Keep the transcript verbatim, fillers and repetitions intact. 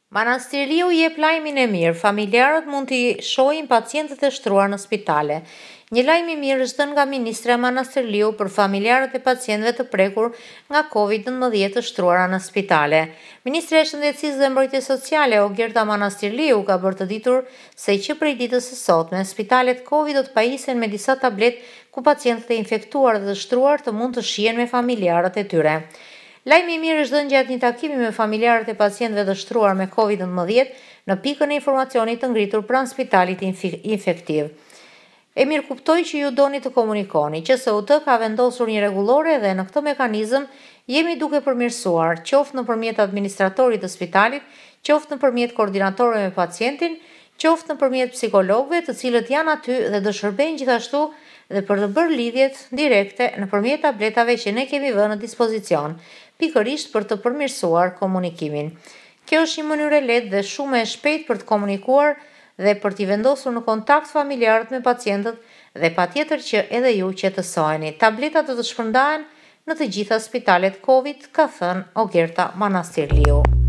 Manastirliu jep lajmin e mirë, familjarët mund t'i shohin pacientët e shtruar në spitale. Një lajm i mirë është dhënë nga Ministra e Manastirliu për familjarët e pacientëve të prekur nga kovid nëntëmbëdhjetë të shtruara në spitale. Ministra e Shëndetësisë dhe Mbrojtjes Sociale, Ogerta Manastirliu, ka bërë të ditur se që prej ditës së sotme, spitalet Covid do të pajisen me disa tablet ku pacientët e infektuar dhe të shtruar të mund të shihen me familjarët e tyre. Lajmi i mirë është dhënë gjatë një takimi me familjarët e pacientëve të shtruar me kovid nëntëmbëdhjetë në pikën e informacionit të ngritur pranë spitalit infektiv. E mirë kuptoj që ju doni të komunikoni, që Q S U T ka vendosur një rregullore dhe në këtë mekanizëm jemi duke përmirësuar, qoftë nëpërmjet administratorit të spitalit, qoftë nëpërmjet koordinatorëve me pacientin, qoftë nëpërmjet psikologëve, të cilët janë aty dhe do shërbejnë gjithashtu dhe për të bërë lidhjet direkte nëpërmjet tabletave që ne kemi vënë në dispozicion, pikërisht për të përmirësuar komunikimin. Kjo është një mënyrë e lehtë dhe shumë e shpejtë për të komunikuar dhe për t'i vendosur në kontakt familjarët me pacientët dhe patjetër që edhe ju qetësoheni. Tabletat do të shpërndahen në të gjitha spitalet Covid, ka thënë Ogerta Manastirliu.